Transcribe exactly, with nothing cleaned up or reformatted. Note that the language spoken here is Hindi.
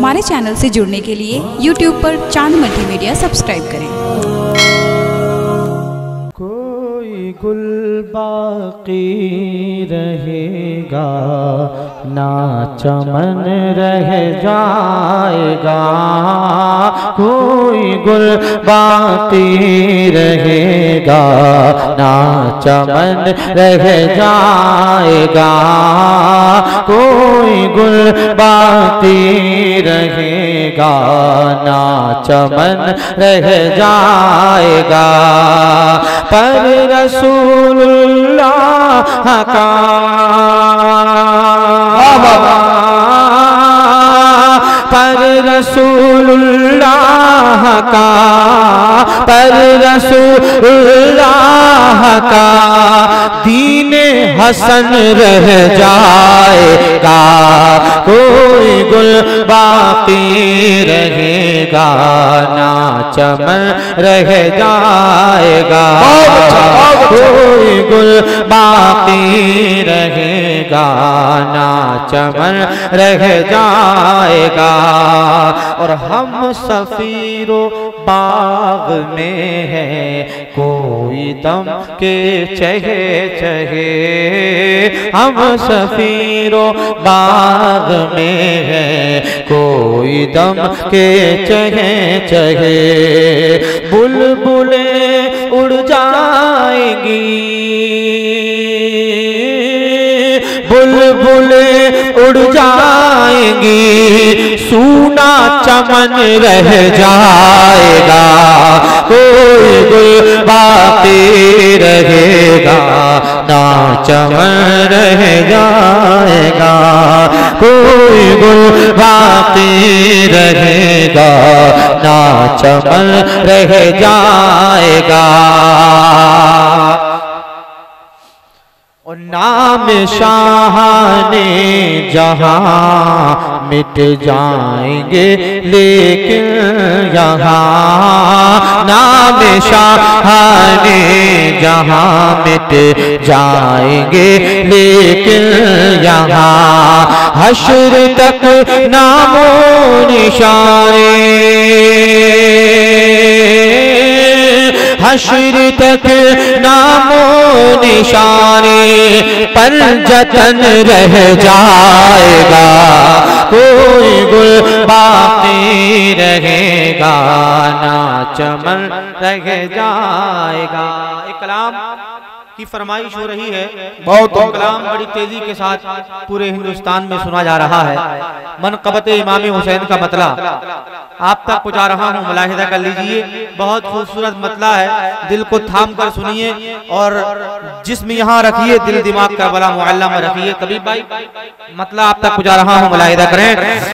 हमारे चैनल से जुड़ने के लिए यूट्यूब पर चांद मल्टीमीडिया सब्सक्राइब करें। कोई गुल बाकी रहेगा ना चमन रह जाएगा, कोई गुल बाकी रहेगा ना चमन रह जाएगा, कोई गुल बाकी रहेगा ना चमन रह जाएगा। पर रसूलुल्लाह का पर रसूलुल्लाह का पर रसूलुल्लाह का दीने हसन रह जाएगा, कोई गुल बाकी रहेगा ना चमन रह जाएगा, कोई गुल बाकी रहेगा ना चमन रह जाएगा। और हम सफीरो बाग में है कोई दम के चहे चहे, हम सफीरो बाग में है कोई दम के चहे चहे, बुलबुलें उड़ जाएंगी बुलबुलें उड़ जाएंगी, सूना चमन रह जाएगा, कोई गुल बाकी रहेगा ना चमन रह जाएगा, कोई गुल बाकी रहेगा ना चमन रह जाएगा। और नाम शाहाने जहां मिट जाएंगे लेकिन यहाँ, नाम शाहाने जहां मिट जाएंगे लेकिन यहाँ, हश्र तक नामो निशाने हश्र तक नामो निशाने पर जतन रह जाएगा, कोई गुल बाकी रहेगा ना चमन रह जाएगा। एक कलाम की फरमाइश हो रही है, बहुत कलाम बड़ी तेजी के साथ पूरे हिंदुस्तान में सुना जा रहा है। मनक़बत इमाम हुसैन का मतला आप तक पहुंचा रहा हूं, मुलाहिदा कर लीजिए। बहुत खूबसूरत मतला है, दिल को थाम कर सुनिए और जिस्म यहाँ रखिए, दिल दिमाग का बला मुअल्ला में रखिए। कभी भाई मतला आप तक पहुंचा रहा हूं, मुलाहिदा करें।